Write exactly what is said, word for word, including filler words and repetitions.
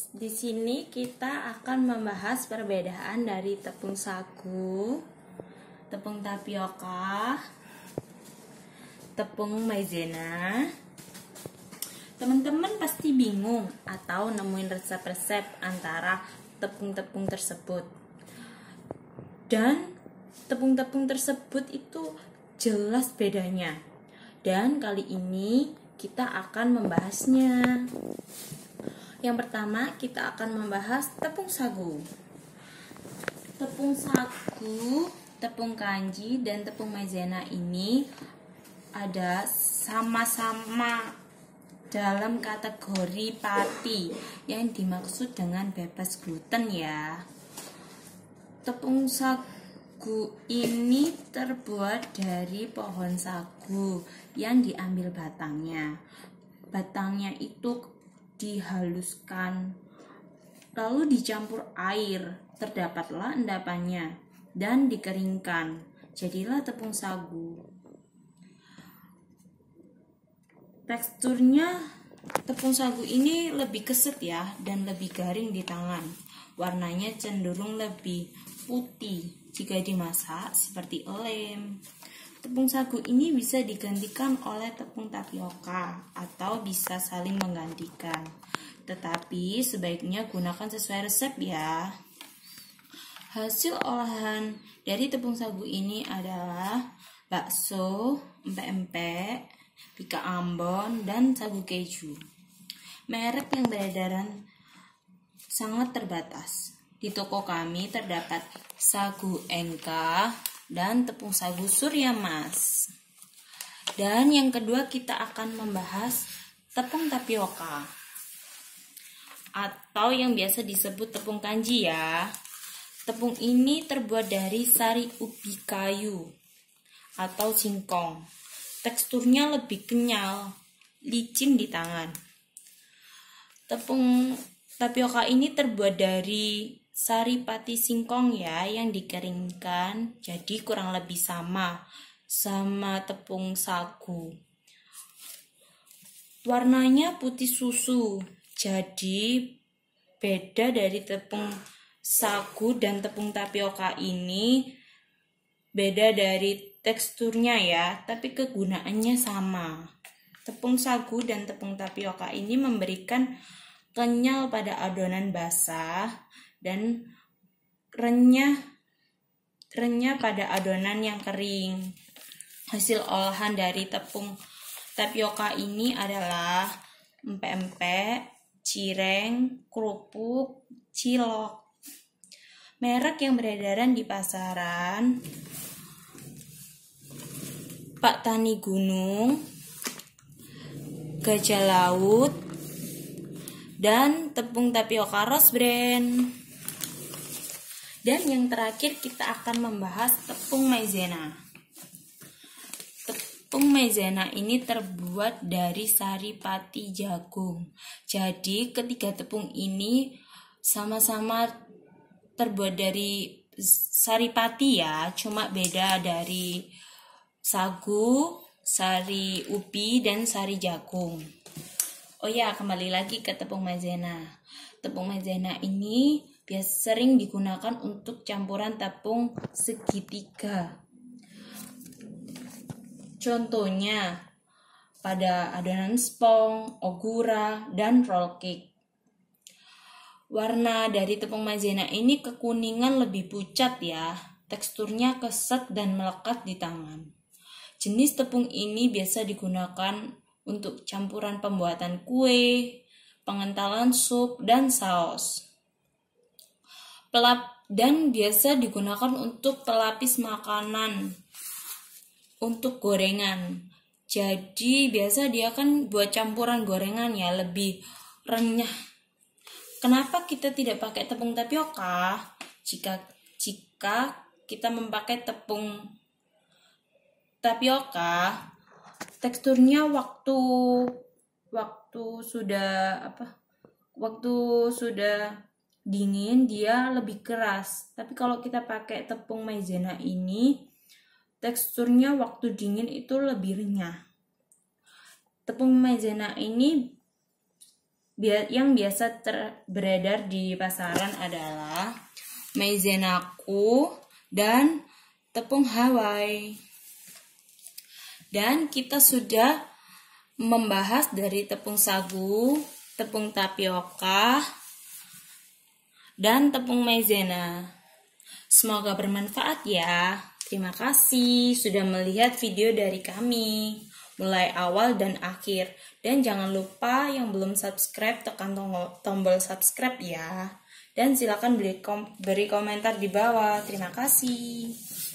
Di sini kita akan membahas perbedaan dari tepung sagu, tepung tapioka, tepung maizena. Teman-teman pasti bingung atau nemuin resep-resep antara tepung-tepung tersebut. Dan tepung-tepung tersebut itu jelas bedanya. Dan kali ini kita akan membahasnya. Yang pertama kita akan membahas tepung sagu. Tepung sagu, tepung kanji, dan tepung maizena ini ada sama-sama dalam kategori pati yang dimaksud dengan bebas gluten ya. Tepung sagu ini terbuat dari pohon sagu yang diambil batangnya. Batangnya itu dihaluskan, lalu dicampur air, terdapatlah endapannya, dan dikeringkan. Jadilah tepung sagu. Teksturnya tepung sagu ini lebih keset ya, dan lebih garing di tangan. Warnanya cenderung lebih putih jika dimasak seperti lem. Tepung sagu ini bisa digantikan oleh tepung tapioka atau bisa saling menggantikan. Tetapi sebaiknya gunakan sesuai resep ya. Hasil olahan dari tepung sagu ini adalah bakso, empek-empek, bika ambon, dan sagu keju. Merek yang beredaran sangat terbatas. Di toko kami terdapat sagu Enka dan tepung sagu Surya Mas. Dan yang kedua kita akan membahas tepung tapioka atau yang biasa disebut tepung kanji ya. Tepung ini terbuat dari sari ubi kayu atau singkong. Teksturnya lebih kenyal, licin di tangan. Tepung tapioka ini terbuat dari sari pati singkong ya, yang dikeringkan, jadi kurang lebih sama sama tepung sagu. Warnanya putih susu, jadi beda dari tepung sagu dan tepung tapioka ini. Beda dari teksturnya ya, tapi kegunaannya sama. Tepung sagu dan tepung tapioka ini memberikan kenyal pada adonan basah dan renyah renyah pada adonan yang kering. Hasil olahan dari tepung tapioka ini adalah empek-empek, cireng, kerupuk, cilok. Merek yang beredaran di pasaran: Pak Tani Gunung, Gajah Laut, dan tepung tapioka Rose Brand. Dan yang terakhir kita akan membahas tepung maizena. Tepung maizena ini terbuat dari sari pati jagung. Jadi ketiga tepung ini sama-sama terbuat dari sari pati ya, cuma beda dari sagu, sari ubi, dan sari jagung. Oh ya, kembali lagi ke tepung maizena. Tepung maizena ini biasa sering digunakan untuk campuran tepung segitiga. Contohnya pada adonan spong, ogura, dan roll cake. Warna dari tepung maizena ini kekuningan lebih pucat ya. Teksturnya keset dan melekat di tangan. Jenis tepung ini biasa digunakan untuk campuran pembuatan kue, pengentalan sup, dan saus. Pelap dan biasa digunakan untuk pelapis makanan, untuk gorengan. Jadi biasa dia kan buat campuran gorengan ya, lebih renyah. Kenapa kita tidak pakai tepung tapioka? Jika jika kita memakai tepung tapioka, teksturnya waktu waktu sudah apa? Waktu sudah dingin dia lebih keras. Tapi kalau kita pakai tepung maizena ini, teksturnya waktu dingin itu lebih renyah. Tepung maizena ini yang biasa ter beredar di pasaran adalah Maizenaku dan tepung Hawaii. Dan kita sudah membahas dari tepung sagu, tepung tapioka, dan tepung maizena. Semoga bermanfaat ya. Terima kasih sudah melihat video dari kami mulai awal dan akhir. Dan jangan lupa yang belum subscribe tekan tombol subscribe ya. Dan silakan beri, kom beri komentar di bawah. Terima kasih.